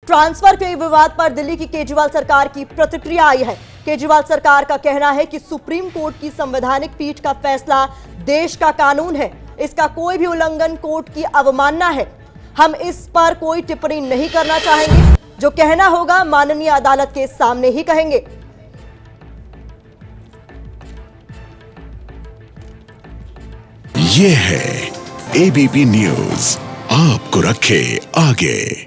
Transfer के विवाद पर दिल्ली की केजरीवाल सरकार की प्रतिक्रिया आई है। केजरीवाल सरकार का कहना है कि सुप्रीम कोर्ट की संवैधानिक पीठ का फैसला देश का कानून है, इसका कोई भी उल्लंघन कोर्ट की अवमानना है। हम इस पर कोई टिप्पणी नहीं करना चाहेंगे, जो कहना होगा माननीय अदालत के सामने ही कहेंगे। ये है एबीपी न्यूज, आपको रखे आगे।